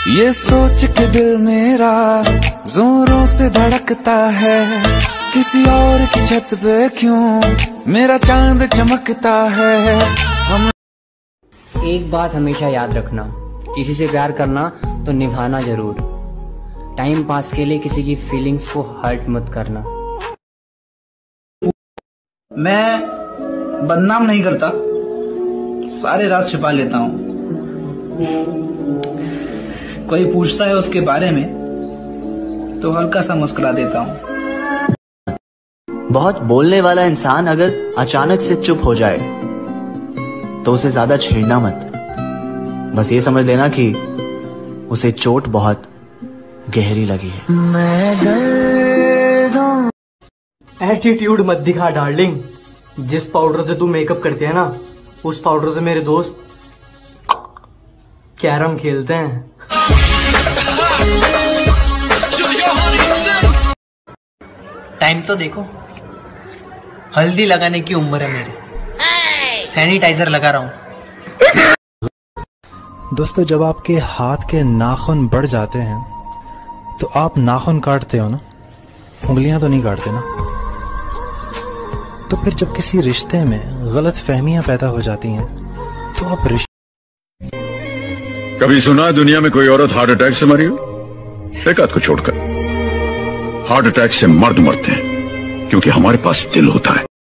ये सोच के दिल मेरा जोरों से धड़कता है, किसी और की छत पे क्यों मेरा चांद चमकता है। हम एक बात हमेशा याद रखना, किसी से प्यार करना तो निभाना जरूर। टाइम पास के लिए किसी की फीलिंग्स को हर्ट मत करना। मैं बदनाम नहीं करता, सारे राज छिपा लेता हूँ। कोई पूछता है उसके बारे में तो हल्का सा मुस्कुरा देता हूँ। बहुत बोलने वाला इंसान अगर अचानक से चुप हो जाए तो उसे ज्यादा छेड़ना मत। बस ये समझ लेना कि उसे चोट बहुत गहरी लगी है। एटीट्यूड मत दिखा डार्लिंग। जिस पाउडर से तू मेकअप करती है ना, उस पाउडर से मेरे दोस्त कैरम खेलते हैं। टाइम तो देखो, हल्दी लगाने की उम्र है मेरी, सैनिटाइजर लगा रहा हूं। दोस्तों, जब आपके हाथ के नाखून बढ़ जाते हैं तो आप नाखून काटते हो ना, उंगलियां तो नहीं काटते ना। तो फिर जब किसी रिश्ते में गलत फहमियां पैदा हो जाती हैं तो आप कभी सुना है दुनिया में कोई औरत हार्ट अटैक से मरी हो? एक आध को छोड़कर। हार्ट अटैक से मर्द मरते हैं क्योंकि हमारे पास दिल होता है।